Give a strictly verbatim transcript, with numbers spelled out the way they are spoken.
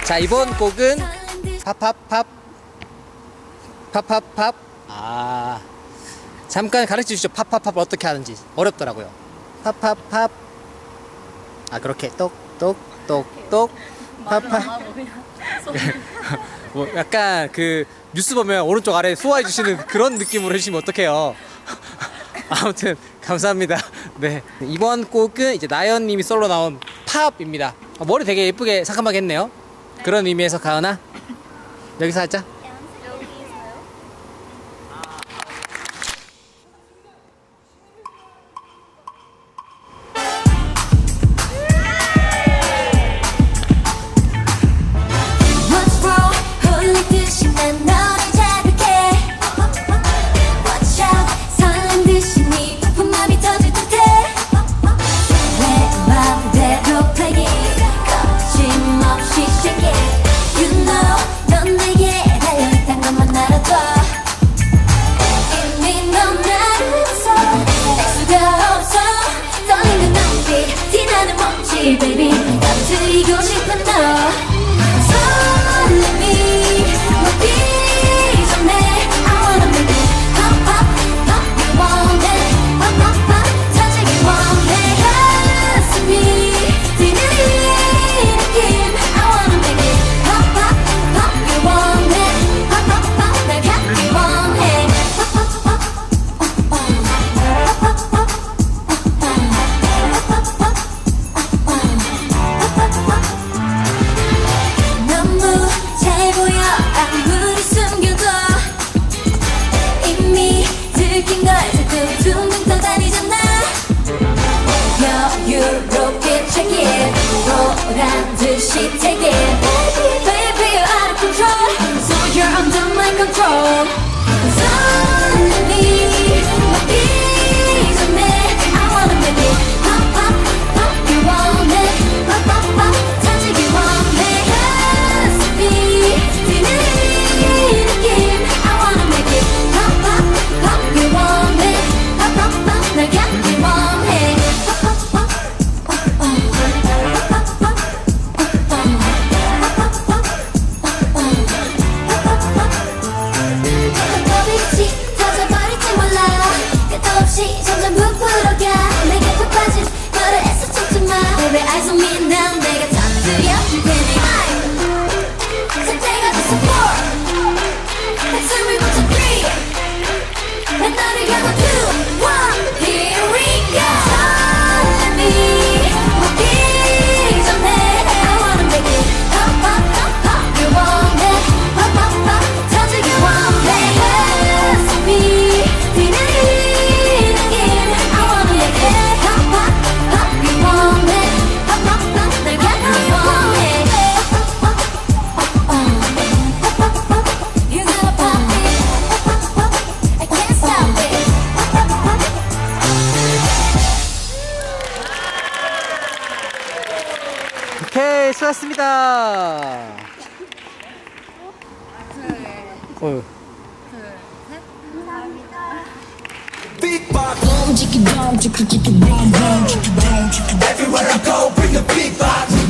자, 이번 곡은 팝팝팝 팝팝팝. 아, 잠깐 가르쳐 주시죠. 팝팝팝을 어떻게 하는지. 어렵더라고요. 팝팝팝. 아, 그렇게 똑똑똑똑 팝팝. 뭐 약간 그 뉴스 보면 오른쪽 아래 소화해 주시는 그런 느낌으로 해주시면 어떡해요. 아무튼 감사합니다. 네, 이번 곡은 이제 나연님이 솔로 나온 팝입니다. 아, 머리 되게 예쁘게 상큼하게 했네요. 네. 그런 의미에서 가은아 여기서 하자. Baby, 감추이고 싶은 너 설렘이 먹기 전에 I wanna make it pop pop pop you want it pop pop pop 터지기 원해 가슴이 뛰는 이 느낌 I wanna make it pop pop pop you want it pop pop pop 날 갖기 원해 pop pop pop pop pop pop 둥둥 떠다니잖아 여유롭게 check it 보란듯이 take it Baby, baby you're out of control So you're under my control 설렘이 먹기 전에 I wanna make it pop pop pop you want it pop pop pop 터지기 원해 가슴이 뛰는 이 느낌 I wanna make it pop pop pop you want it 날 갖기 원해 너빛이 터져버릴지 몰라 끝도 없이 점점 부풀어가 내게 푹 빠진 너를 애써 찾지마 Baby eyes on me now 내가 터뜨려줄 테니 So take out the support Let's do it one two three 난 너를 향한 two one Here we go 설렘이 먹기 전에 I wanna make it pop pop pop pop you want it pop pop pop 터지기 원해 가슴이 뛰는 이 느낌 I wanna make it pop pop pop you want it pop pop pop 날 갖기 원해 pop pop pop pop pop you gotta pop it pop pop pop I can't stop it 오케이, 수고하셨습니다. 어휴. Everywhere I go, bring the beatbox.